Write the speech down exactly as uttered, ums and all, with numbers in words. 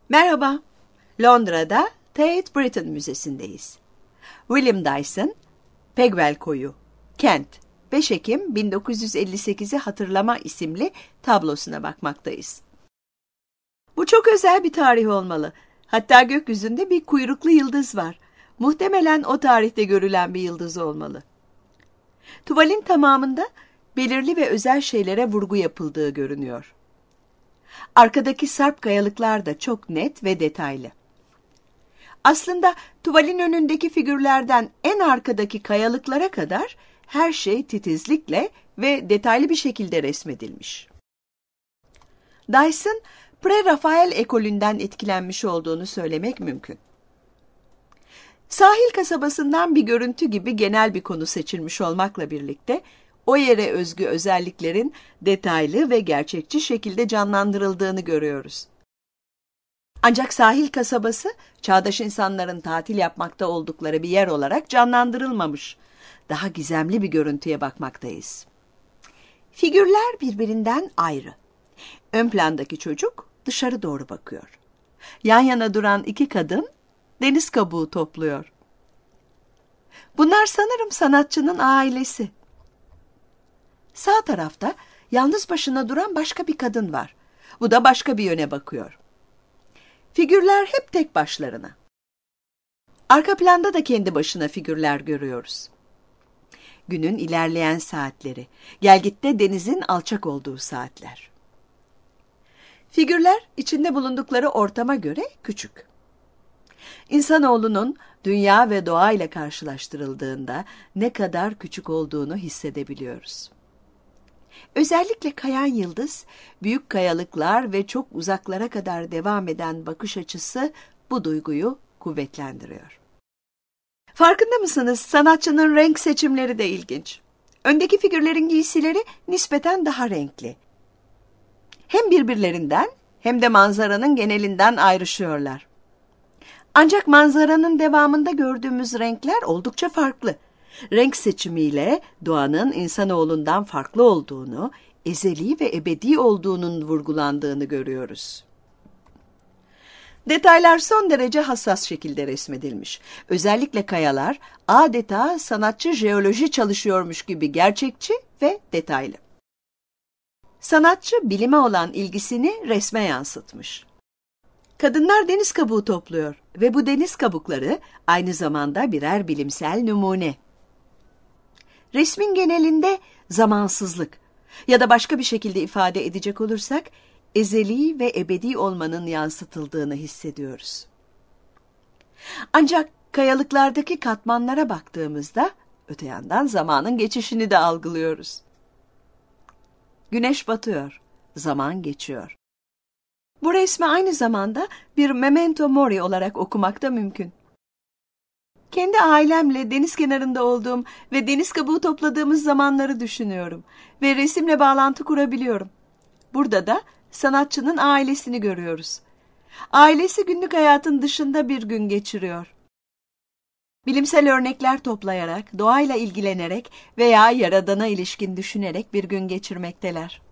Merhaba, Londra'da Tate Britain Müzesi'ndeyiz. William Dyson, Pegwell Koyu, Kent, beş Ekim bin dokuz yüz elli sekizi Hatırlama isimli tablosuna bakmaktayız. Bu çok özel bir tarih olmalı. Hatta gökyüzünde bir kuyruklu yıldız var. Muhtemelen o tarihte görülen bir yıldız olmalı. Tuvalin tamamında belirli ve özel şeylere vurgu yapıldığı görünüyor. Arkadaki sarp kayalıklar da çok net ve detaylı. Aslında tuvalin önündeki figürlerden en arkadaki kayalıklara kadar her şey titizlikle ve detaylı bir şekilde resmedilmiş. Dyson, Pre-Rafael ekolünden etkilenmiş olduğunu söylemek mümkün. Sahil kasabasından bir görüntü gibi genel bir konu seçilmiş olmakla birlikte, o yere özgü özelliklerin detaylı ve gerçekçi şekilde canlandırıldığını görüyoruz. Ancak sahil kasabası, çağdaş insanların tatil yapmakta oldukları bir yer olarak canlandırılmamış. Daha gizemli bir görüntüye bakmaktayız. Figürler birbirinden ayrı. Ön plandaki çocuk dışarı doğru bakıyor. Yan yana duran iki kadın deniz kabuğu topluyor. Bunlar sanırım sanatçının ailesi. Sağ tarafta yalnız başına duran başka bir kadın var. Bu da başka bir yöne bakıyor. Figürler hep tek başlarına. Arka planda da kendi başına figürler görüyoruz. Günün ilerleyen saatleri, gelgitte denizin alçak olduğu saatler. Figürler içinde bulundukları ortama göre küçük. İnsanoğlunun dünya ve doğa ile karşılaştırıldığında ne kadar küçük olduğunu hissedebiliyoruz. Özellikle kayan yıldız, büyük kayalıklar ve çok uzaklara kadar devam eden bakış açısı bu duyguyu kuvvetlendiriyor. Farkında mısınız? Sanatçının renk seçimleri de ilginç. Öndeki figürlerin giysileri nispeten daha renkli. Hem birbirlerinden hem de manzaranın genelinden ayrışıyorlar. Ancak manzaranın devamında gördüğümüz renkler oldukça farklı. Renk seçimiyle doğanın insanoğlundan farklı olduğunu, ezeli ve ebedi olduğunun vurgulandığını görüyoruz. Detaylar son derece hassas şekilde resmedilmiş. Özellikle kayalar adeta sanatçı jeoloji çalışıyormuş gibi gerçekçi ve detaylı. Sanatçı bilime olan ilgisini resme yansıtmış. Kadınlar deniz kabuğu topluyor ve bu deniz kabukları aynı zamanda birer bilimsel numune. Resmin genelinde zamansızlık ya da başka bir şekilde ifade edecek olursak ezeli ve ebedi olmanın yansıtıldığını hissediyoruz. Ancak kayalıklardaki katmanlara baktığımızda öte yandan zamanın geçişini de algılıyoruz. Güneş batıyor, zaman geçiyor. Bu resmi aynı zamanda bir memento mori olarak okumak da mümkün. Kendi ailemle deniz kenarında olduğum ve deniz kabuğu topladığımız zamanları düşünüyorum ve resimle bağlantı kurabiliyorum. Burada da sanatçının ailesini görüyoruz. Ailesi günlük hayatın dışında bir gün geçiriyor. Bilimsel örnekler toplayarak, doğayla ilgilenerek veya yaradana ilişkin düşünerek bir gün geçirmekteler.